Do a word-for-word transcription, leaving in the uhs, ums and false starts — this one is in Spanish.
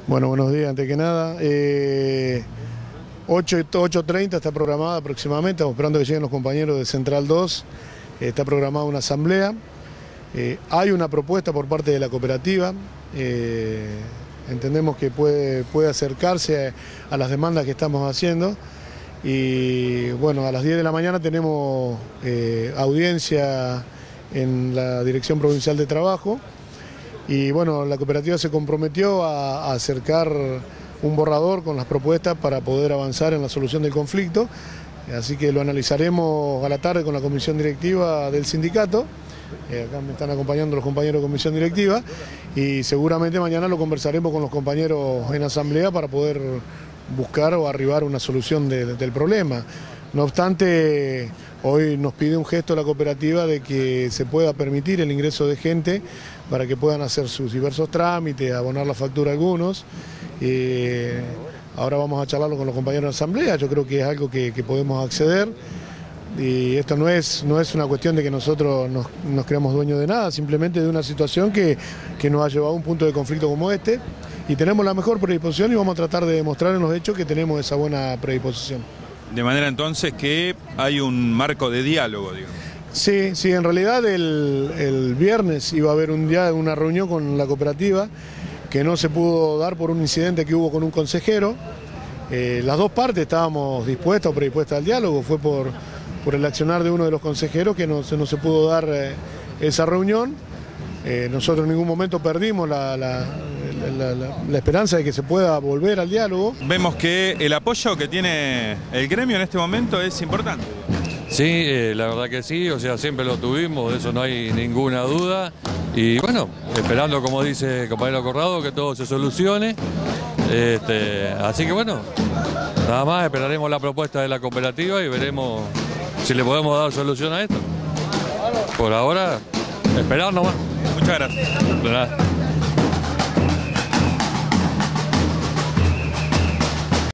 Bueno, buenos días, antes que nada. Eh, ocho y treinta está programada aproximadamente, estamos esperando que lleguen los compañeros de Central dos, eh, está programada una asamblea. Eh, hay una propuesta por parte de la cooperativa, eh, entendemos que puede, puede acercarse a, a las demandas que estamos haciendo. Y bueno, a las diez de la mañana tenemos eh, audiencia en la Dirección Provincial de Trabajo. Y bueno, la cooperativa se comprometió a, a acercar un borrador con las propuestas para poder avanzar en la solución del conflicto. Así que lo analizaremos a la tarde con la comisión directiva del sindicato. Eh, acá me están acompañando los compañeros de comisión directiva. Y seguramente mañana lo conversaremos con los compañeros en asamblea para poder buscar o arribar una solución de, de, del problema. No obstante, hoy nos pide un gesto la cooperativa de que se pueda permitir el ingreso de gente para que puedan hacer sus diversos trámites, abonar la factura a algunos. Eh, ahora vamos a charlarlo con los compañeros de asamblea, yo creo que es algo que, que podemos acceder. Y esto no es, no es una cuestión de que nosotros nos, nos creamos dueños de nada, simplemente de una situación que, que nos ha llevado a un punto de conflicto como este. Y tenemos la mejor predisposición y vamos a tratar de demostrar en los hechos que tenemos esa buena predisposición. De manera entonces que hay un marco de diálogo, digamos. Sí, sí, en realidad el, el viernes iba a haber un día, una reunión con la cooperativa que no se pudo dar por un incidente que hubo con un consejero. Eh, las dos partes estábamos dispuestas o predispuestas al diálogo, fue por, por el accionar de uno de los consejeros que no, no se pudo dar eh, esa reunión. Eh, nosotros en ningún momento perdimos la, la, la, la, la esperanza de que se pueda volver al diálogo. Vemos que el apoyo que tiene el gremio en este momento es importante. Sí, eh, la verdad que sí, o sea, siempre lo tuvimos, de eso no hay ninguna duda. Y bueno, esperando, como dice el compañero Corrado, que todo se solucione. Este, así que bueno, nada más esperaremos la propuesta de la cooperativa y veremos si le podemos dar solución a esto. Por ahora, esperar nomás. Muchas gracias. De nada.